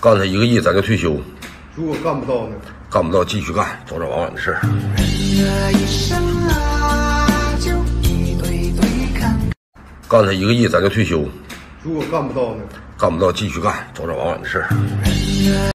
干他1个亿，咱就退休。 如果干不到呢？ 干不到继续干，早早晚晚的事儿。干他1个亿，咱就退休。 如果干不到呢？ 干不到继续干，早早晚晚的事儿。